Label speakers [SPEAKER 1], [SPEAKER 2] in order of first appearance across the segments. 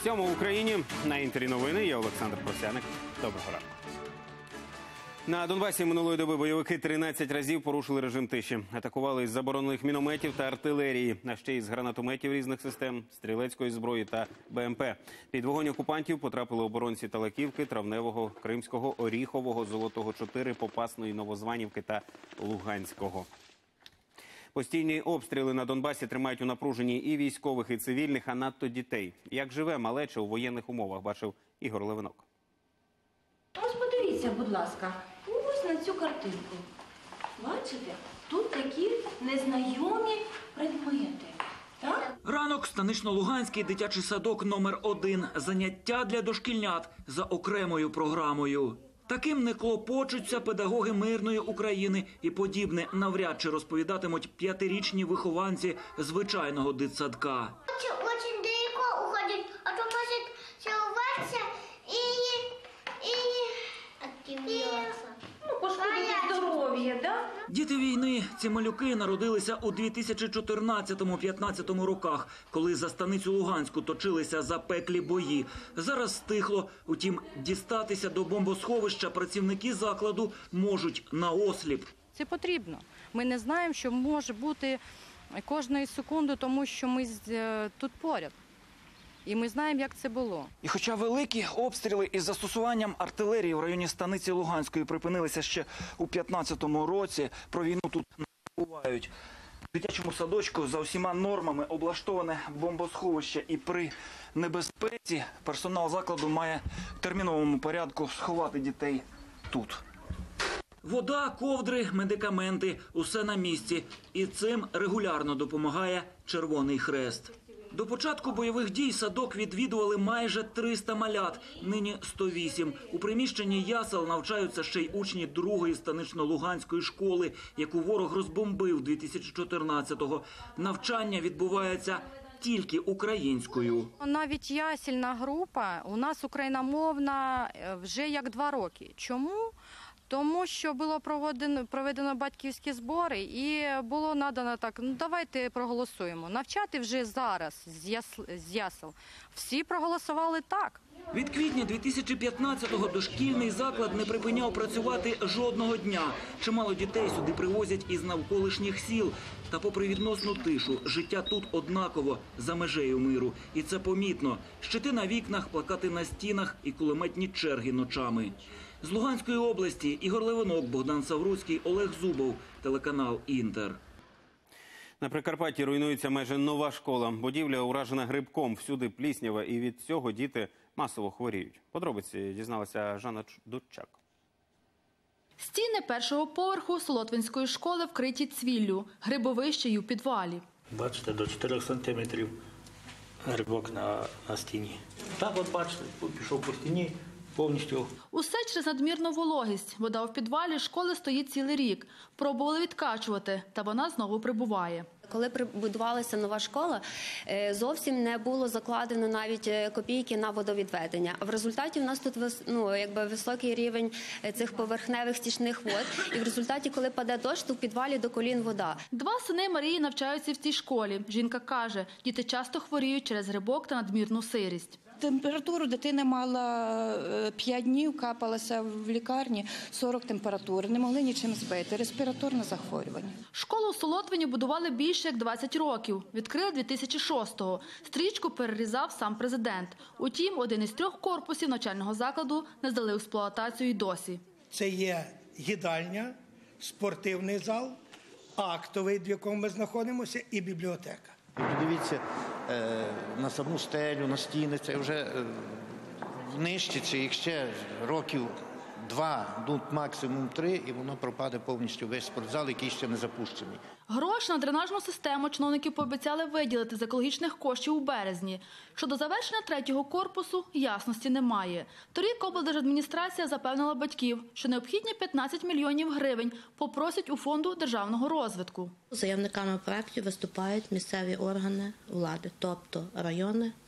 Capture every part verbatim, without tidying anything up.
[SPEAKER 1] Сьомо в Україні. На Інтері новини. Я Олександр Просяник. Доброго ранку. На Донбасі минулої доби бойовики тринадцять разів порушили режим тиші. Атакували із заборонених мінометів та артилерії, а ще із гранатометів різних систем, стрілецької зброї та БМП. Під вогонь окупантів потрапили оборонці Талаківки, Травневого, Кримського, Оріхового, Золотого чотири, Попасної, Новозванівки та Луганського. Постійні обстріли на Донбасі тримають у напруженні і військових, і цивільних, а надто дітей. Як живе малеча у воєнних умовах, бачив Ігор Левинок.
[SPEAKER 2] Ось подивіться, будь ласка, ось на цю картинку. Бачите? Тут такі незнайомі предмети. Так?
[SPEAKER 3] Ранок, Станично-Луганський дитячий садок номер один. Заняття для дошкільнят за окремою програмою. Таким не клопочуться педагоги мирної України і подібне навряд чи розповідатимуть п'ятирічні вихованці звичайного дитсадка.
[SPEAKER 4] Очень далеко уходить, а то может все рваться и, и активироваться.
[SPEAKER 2] Ну, пошкодити здоров'я, так?
[SPEAKER 3] Діти війни, ці малюки народилися у дві тисячі чотирнадцятому-п'ятнадцятому роках, коли за станицю Луганську точилися запеклі бої. Зараз стихло, утім дістатися до бомбосховища працівники закладу можуть наосліп.
[SPEAKER 5] Це потрібно. Ми не знаємо, що може бути кожної секунди, тому що ми тут поряд. І ми знаємо, як це було.
[SPEAKER 3] І хоча великі обстріли із застосуванням артилерії в районі станиці Луганської припинилися ще у п'ятнадцятому році, про війну тут не забувають. В дитячому садочку за усіма нормами облаштоване бомбосховище, і при небезпеці персонал закладу має в терміновому порядку сховати дітей тут. Вода, ковдри, медикаменти – усе на місці. І цим регулярно допомагає Червоний Хрест. До початку бойових дій садок відвідували майже триста малят, нині сто вісім. У приміщенні ясел навчаються ще й учні другої станично-луганської школи, яку ворог розбомбив дві тисячі чотирнадцятого. Навчання відбувається тільки українською.
[SPEAKER 5] Навіть ясельна група у нас україномовна вже як два роки. Чому? Тому що було проведено, проведено батьківські збори і було надано так, ну давайте проголосуємо. Навчати вже зараз з, ясл, з ясел. Всі проголосували так.
[SPEAKER 3] Від квітня дві тисячі п'ятнадцятого дошкільний заклад не припиняв працювати жодного дня. Чимало дітей сюди привозять із навколишніх сіл. Та попри відносну тишу, життя тут однаково, за межею миру. І це помітно. Щити на вікнах, плакати на стінах і кулеметні черги ночами. З Луганської області Ігор Левинок, Богдан Савруцький, Олег Зубов, телеканал «Інтер».
[SPEAKER 1] На Прикарпатті руйнується майже нова школа. Будівля уражена грибком, всюди пліснява, і від цього діти масово хворіють. Подробиці дізналася Жанна Дудчак.
[SPEAKER 6] Стіни першого поверху Солотвинської школи вкриті цвіллю, грибовище й у підвалі.
[SPEAKER 7] Бачите, до чотирьох сантиметрів грибок на, на стіні. Так от бачите, пішов по стіні. Повністю.
[SPEAKER 6] Усе через надмірну вологість. Вода в підвалі школи стоїть цілий рік. Пробували відкачувати, та вона знову прибуває.
[SPEAKER 8] Коли будувалася нова школа, зовсім не було закладено навіть копійки на водовідведення. В результаті в нас тут ну, якби високий рівень цих поверхневих стічних вод. І в результаті, коли паде дощ, то в підвалі до колін вода.
[SPEAKER 6] Два сини Марії навчаються в цій школі. Жінка каже, діти часто хворіють через грибок та надмірну сирість.
[SPEAKER 9] Температуру дитина мала п'ять днів, капалася в лікарні, сорок температур. Не могли нічим збити. Респіраторне захворювання.
[SPEAKER 6] Школу у Солотвині будували більше як двадцять років. Відкрили дві тисячі шостого. Стрічку перерізав сам президент. Утім, один із трьох корпусів навчального закладу не здали в експлуатацію й досі.
[SPEAKER 10] Це є їдальня, спортивний зал, актовий, в якому ми знаходимося, і бібліотека.
[SPEAKER 11] Подивіться на саму стелю, на стіни, це вже нищиться, їх ще років два, ну, максимум три, і воно пропаде повністю весь спортзал, який ще не запущений.
[SPEAKER 6] Гроші на дренажну систему чиновники пообіцяли виділити з екологічних коштів у березні. Щодо завершення третього корпусу ясності немає. Торік облдержадміністрація запевнила батьків, що необхідні п'ятнадцять мільйонів гривень попросять у Фонду державного розвитку.
[SPEAKER 12] Заявниками проєктів виступають місцеві органи влади, тобто райони,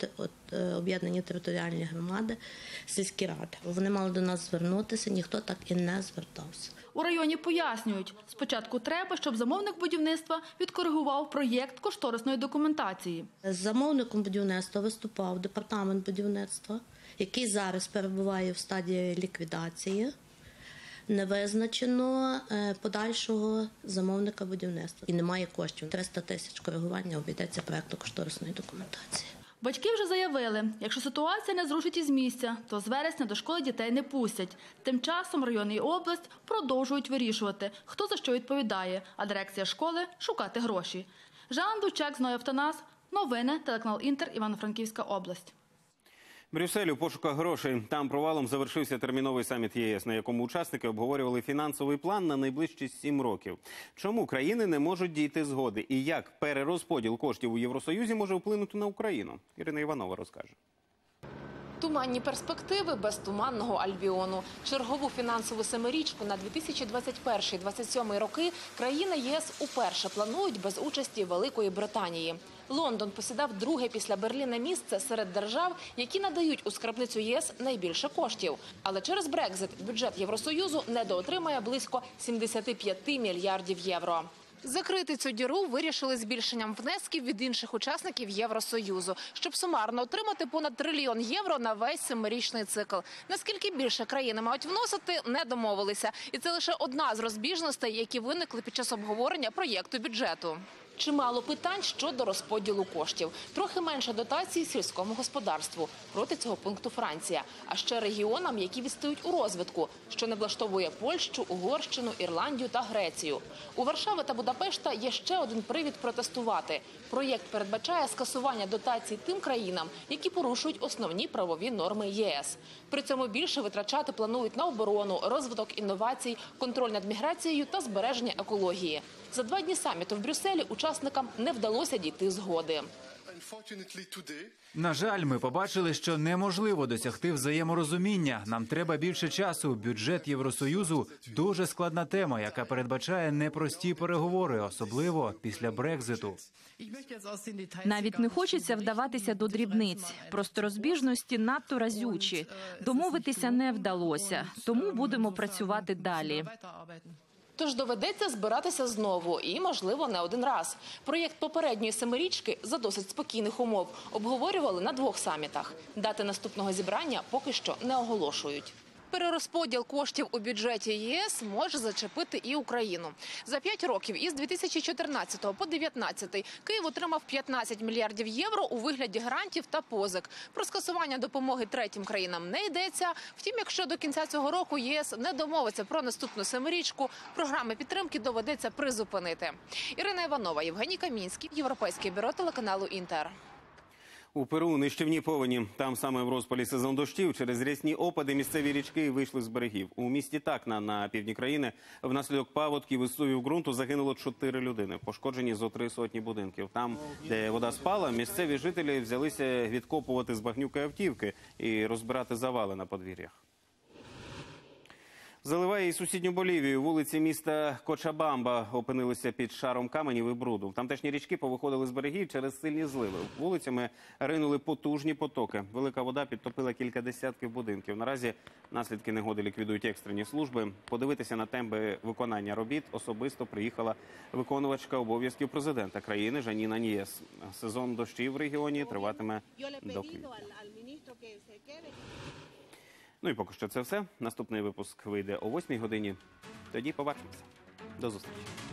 [SPEAKER 12] е, об'єднані територіальні громади, сільські ради. Вони мали до нас звернутися, ніхто так і не звертався.
[SPEAKER 6] У районі пояснюють, спочатку треба, щоб замовник будівництва відкоригував проєкт кошторисної документації.
[SPEAKER 12] Замовником будівництва виступав департамент будівництва, який зараз перебуває в стадії ліквідації. Не визначено подальшого замовника будівництва. І немає коштів. триста тисяч коригування обійдеться проєкту кошторисної документації.
[SPEAKER 6] Батьки вже заявили, якщо ситуація не зрушить із місця, то з вересня до школи дітей не пустять. Тим часом район і область продовжують вирішувати, хто за що відповідає, а дирекція школи – шукати гроші. Жанна Дучак, Зноя Автонас, новини, телеканал Інтер, Івано-Франківська область.
[SPEAKER 1] Брюссель у пошуках грошей. Там провалом завершився терміновий саміт ЄС, на якому учасники обговорювали фінансовий план на найближчі сім років. Чому країни не можуть дійти згоди? І як перерозподіл коштів у Євросоюзі може вплинути на Україну? Ірина Іванова розкаже.
[SPEAKER 13] Туманні перспективи без туманного Альбіону. Чергову фінансову семирічку на дві тисячі двадцять перший - двадцять сьомий роки країни ЄС уперше планують без участі Великої Британії. Лондон посідав друге після Берліна місце серед держав, які надають у скарбницю ЄС найбільше коштів. Але через Брекзит бюджет Євросоюзу недоотримає близько сімдесят п'ять мільярдів євро. Закрити цю діру вирішили збільшенням внесків від інших учасників Євросоюзу, щоб сумарно отримати понад трильйон євро на весь семирічний цикл. Наскільки більше країни мають вносити, не домовилися. І це лише одна з розбіжностей, які виникли під час обговорення проєкту бюджету. Чимало питань щодо розподілу коштів. Трохи менше дотацій сільському господарству. Проти цього пункту Франція. А ще регіонам, які відстають у розвитку, що не влаштовує Польщу, Угорщину, Ірландію та Грецію. У Варшави та Будапешта є ще один привід протестувати. Проєкт передбачає скасування дотацій тим країнам, які порушують основні правові норми ЄС. При цьому більше витрачати планують на оборону, розвиток інновацій, контроль над міграцією та збереження екології. За два дні саміту в Брюсселі учасникам не вдалося дійти згоди.
[SPEAKER 14] На жаль, ми побачили, що неможливо досягти взаєморозуміння. Нам треба більше часу. Бюджет Євросоюзу – дуже складна тема, яка передбачає непрості переговори, особливо після Брекзиту.
[SPEAKER 15] Навіть не хочеться вдаватися до дрібниць. Просто розбіжності надто разючі. Домовитися не вдалося, тому будемо працювати далі.
[SPEAKER 13] Тож доведеться збиратися знову і, можливо, не один раз. Проєкт попередньої семирічки за досить спокійних умов обговорювали на двох самітах. Дати наступного зібрання поки що не оголошують. Перерозподіл коштів у бюджеті ЄС може зачепити і Україну. За п'ять років із дві тисячі чотирнадцятого по дев'ятнадцятий Київ отримав п'ятнадцять мільярдів євро у вигляді грантів та позик. Про скасування допомоги третім країнам не йдеться. Втім, якщо до кінця цього року ЄС не домовиться про наступну семирічку, програми підтримки доведеться призупинити. Ірина Іванова, Євгеній Камінський, Європейське бюро телеканалу Інтер.
[SPEAKER 1] У Перу нищівні повені. Там саме в розпалі сезон дощів через рясні опади місцеві річки вийшли з берегів. У місті Такна на півдні країни внаслідок паводків і зсувів ґрунту загинуло чотири людини. Пошкоджені зо три сотні будинків. Там, де вода спала, місцеві жителі взялися відкопувати з багнюки автівки і розбирати завали на подвір'ях. Заливає і сусідню Болівію. Вулиці міста Кочабамба опинилися під шаром каменів і бруду. Тамтешні річки повиходили з берегів через сильні зливи. Вулицями ринули потужні потоки. Велика вода підтопила кілька десятків будинків. Наразі наслідки негоди ліквідують екстрені служби. Подивитися на темпи виконання робіт особисто приїхала виконувачка обов'язків президента країни Жаніна Анієс. Сезон дощів в регіоні триватиме до квітня. Ну і поки що це все. Наступний випуск вийде о восьмій годині. Тоді побачимося. До зустрічі.